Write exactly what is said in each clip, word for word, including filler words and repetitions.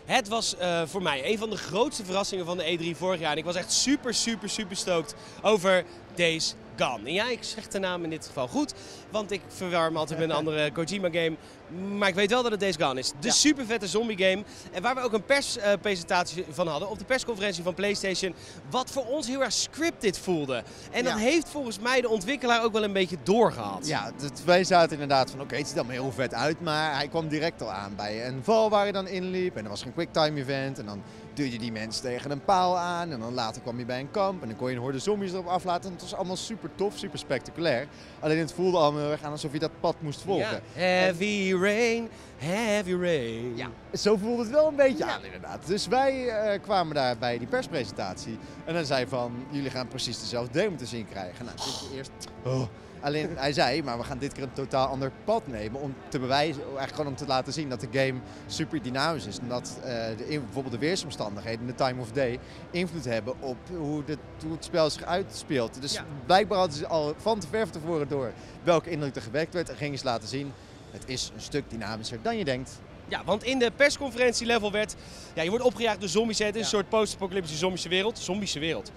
Het was uh, voor mij een van de grootste verrassingen van de E drie vorig jaar. En ik was echt super, super, super stoked over Days Gone. En ja, ik zeg de naam in dit geval goed, want ik verwar me altijd met een andere Kojima game. Maar ik weet wel dat het Days Gone is. De ja. super vette zombie game. En waar we ook een perspresentatie uh, van hadden op de persconferentie van PlayStation. Wat voor ons heel erg scripted voelde. En dat ja. heeft volgens mij de ontwikkelaar ook wel een beetje doorgehad. Ja, wij zaten inderdaad van oké, okay, het ziet er heel vet uit. Maar hij kwam direct al aan bij een val waar je dan inliep. En er was geen quicktime event. En dan duwde je die mensen tegen een paal aan. En dan later kwam je bij een kamp. En dan kon je een horde zombies erop aflaten. En het was allemaal super tof, super spectaculair. Alleen het voelde allemaal heel erg aan alsof je dat pad moest volgen. Ja. Heavy rain, heavy rain. Ja, zo voelde het wel een beetje ja. aan inderdaad. Dus wij uh, kwamen daar bij die perspresentatie. En dan zei van, jullie gaan precies dezelfde demo te zien krijgen. Nou, dit eerst... Oh. Alleen hij zei, maar we gaan dit keer een totaal ander pad nemen om te bewijzen, eigenlijk gewoon om te laten zien dat de game super dynamisch is. En dat uh, de, bijvoorbeeld de weersomstandigheden, de time of day, invloed hebben op hoe, de, hoe het spel zich uitspeelt. Dus ja. blijkbaar hadden ze al van te ver tevoren door welke indruk er gewekt werd en gingen ze laten zien, het is een stuk dynamischer dan je denkt. Ja, want in de persconferentie level werd, ja, je wordt opgejaagd door zombies, het is ja. een soort post-apocalyptische zombische wereld. Zombische wereld.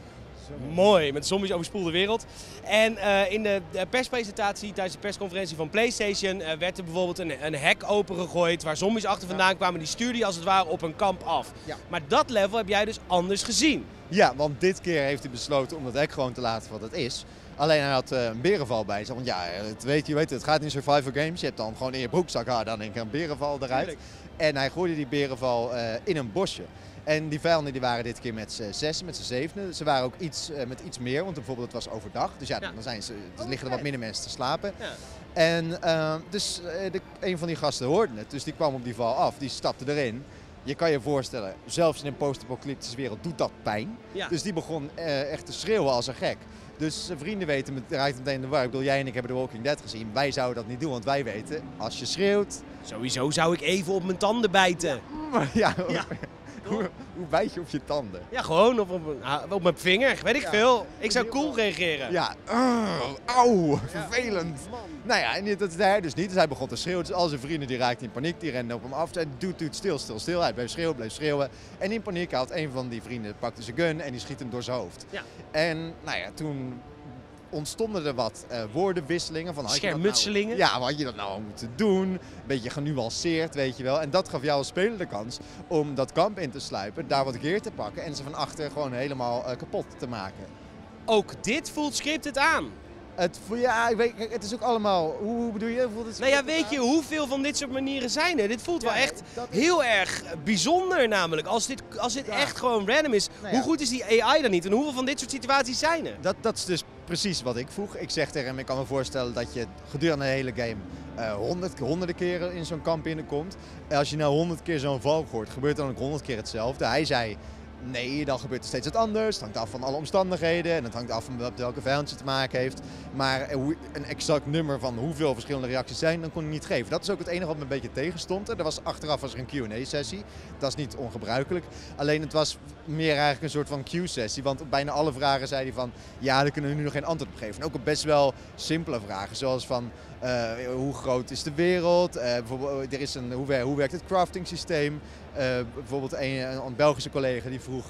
Mooi, met zombies overspoelde wereld. En uh, in de, de perspresentatie tijdens de persconferentie van PlayStation uh, werd er bijvoorbeeld een, een hek opengegooid waar zombies achter vandaan ja. kwamen. Die stuurde je als het ware op een kamp af. Ja. Maar dat level heb jij dus anders gezien. Ja, want dit keer heeft hij besloten om dat hek gewoon te laten wat het is. Alleen hij had uh, een berenval bij zich. Want ja, het weet, je weet het, het gaat in survival games. Je hebt dan gewoon in je broekzak, ah, dan denk ik een berenval eruit. Tuurlijk. En hij gooide die berenval uh, in een bosje. En die vijanden die waren dit keer met z'n zes, met z'n zevenen. Ze waren ook iets, uh, met iets meer, want bijvoorbeeld het was overdag. Dus ja, ja. dan zijn ze, er liggen er wat minder mensen te slapen. Ja. En uh, dus uh, de, een van die gasten hoorde het, dus die kwam op die val af, die stapte erin. Je kan je voorstellen, zelfs in een post-apocalyptische wereld doet dat pijn. Ja. Dus die begon uh, echt te schreeuwen als een gek. Dus zijn vrienden weten, het raakt meteen in de war. Ik bedoel, jij en ik hebben The Walking Dead gezien. Wij zouden dat niet doen, want wij weten, als je schreeuwt... Sowieso zou ik even op mijn tanden bijten. Ja, ja. ja. Hoe, hoe bijt je op je tanden? Ja, gewoon op, op, op mijn vinger, weet ik ja. veel. Ik zou cool reageren. Ja, uh, auw, vervelend. Ja. Nou ja, en dat zei hij dus niet. Dus hij begon te schreeuwen. Dus al zijn vrienden die raakten in paniek, die renden op hem af. En doet, doet, stil, stil, stil. Hij bleef schreeuwen, bleef schreeuwen. En in paniek had een van die vrienden, pakte zijn gun en die schiet hem door zijn hoofd. Ja. En nou ja, toen... ontstonden er wat uh, woordenwisselingen. Van, Schermutselingen? Nou, ja, wat had je dat nou moeten doen? Een beetje genuanceerd, weet je wel. En dat gaf jou als speler de kans om dat kamp in te sluipen, daar wat gear te pakken en ze van achter gewoon helemaal uh, kapot te maken. Ook dit voelt scripted aan. Het, ja, ik weet, het is ook allemaal... Hoe, hoe bedoel je? Voelt het nou ja, weet je hoeveel van dit soort manieren zijn er? Dit voelt ja, wel echt is... heel erg bijzonder namelijk. Als dit, als dit ja. echt gewoon random is, nou ja. hoe goed is die A I dan niet? En hoeveel van dit soort situaties zijn er? Dat, dat is dus precies wat ik vroeg. Ik zeg tegen hem, ik kan me voorstellen dat je gedurende de hele game uh, honderd, honderden keren in zo'n kamp binnenkomt. En als je nou honderd keer zo'n val hoort, gebeurt dan ook honderd keer hetzelfde. Hij zei... Nee, dan gebeurt er steeds wat anders. Het hangt af van alle omstandigheden en het hangt af van welke vijand je te maken heeft. Maar een exact nummer van hoeveel verschillende reacties zijn, dan kon hij niet geven. Dat is ook het enige wat me een beetje tegenstond. Er was, achteraf was er een Q en A-sessie. Dat is niet ongebruikelijk. Alleen het was meer eigenlijk een soort van Q-sessie. Want op bijna alle vragen zei hij van, ja, daar kunnen we nu nog geen antwoord op geven. En ook op best wel simpele vragen, zoals van... Uh, hoe groot is de wereld? Uh, bijvoorbeeld, er is een, hoe, hoe werkt het crafting systeem? Uh, bijvoorbeeld een, een Belgische collega die vroeg,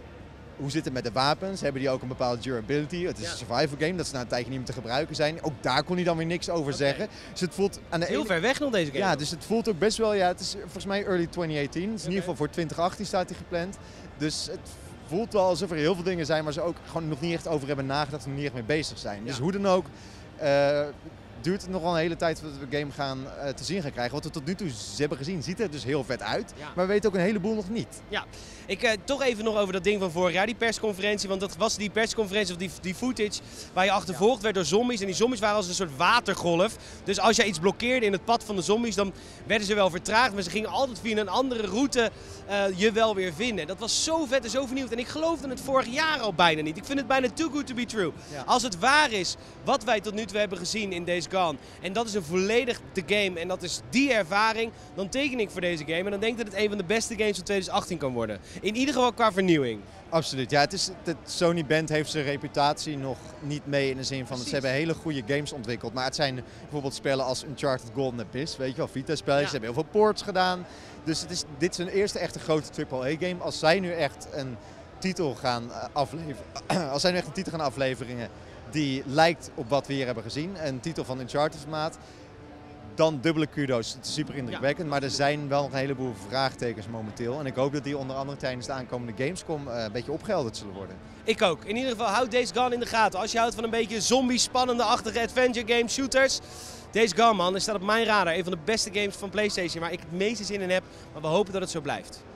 hoe zit het met de wapens? Hebben die ook een bepaalde durability? Het is ja. een survival game, dat ze na een tijdje niet meer te gebruiken zijn. Ook daar kon hij dan weer niks over okay. zeggen. Dus het voelt aan de heel ene... ver weg nog deze game. Ja, dus het voelt ook best wel, ja, het is volgens mij early twintig achttien. Dus okay. in ieder geval voor twintig achttien staat hij gepland. Dus het voelt wel alsof er heel veel dingen zijn waar ze ook gewoon nog niet echt over hebben nagedacht en nog niet echt mee bezig zijn. Ja. Dus hoe dan ook... Uh, duurt het nog wel een hele tijd voordat we de game gaan, uh, te zien gaan krijgen. Wat we tot nu toe hebben gezien, ziet er dus heel vet uit. Ja. Maar we weten ook een heleboel nog niet. Ja, ik uh, toch even nog over dat ding van vorig jaar, die persconferentie. Want dat was die persconferentie of die, die footage waar je achtervolgd ja. werd door zombies. En die zombies waren als een soort watergolf. Dus als jij iets blokkeerde in het pad van de zombies, dan werden ze wel vertraagd. Maar ze gingen altijd via een andere route uh, je wel weer vinden. Dat was zo vet en zo vernieuwd. En ik geloofde het vorig jaar al bijna niet. Ik vind het bijna too good to be true. Ja. Als het waar is wat wij tot nu toe hebben gezien in deze Days Gone en dat is een volledig de game en dat is die ervaring, dan teken ik voor deze game en dan denk ik dat het een van de beste games van twintig achttien kan worden. In ieder geval qua vernieuwing. Absoluut. Ja, het is, het Sony Band heeft zijn reputatie nog niet mee in de zin van Precies. ze hebben hele goede games ontwikkeld. Maar het zijn bijvoorbeeld spellen als Uncharted Golden Abyss, weet je wel, Vita-spelletjes. Ja. Ze hebben heel veel ports gedaan. Dus het is, dit is hun eerste echte grote triple A game. Als zij nu echt een titel gaan afleveren, als zij nu echt een titel gaan afleveren die lijkt op wat we hier hebben gezien, een titel van Uncharted formaat, dan dubbele kudo's. Het is super indrukwekkend, ja. Maar er zijn wel nog een heleboel vraagtekens momenteel. En ik hoop dat die onder andere tijdens de aankomende Gamescom uh, een beetje opgehelderd zullen worden. Ik ook. In ieder geval, houd Days Gone in de gaten. Als je houdt van een beetje zombie, spannende-achtige adventure game shooters. Days Gone, man, is staat op mijn radar. Een van de beste games van PlayStation waar ik het meeste zin in heb. Maar we hopen dat het zo blijft.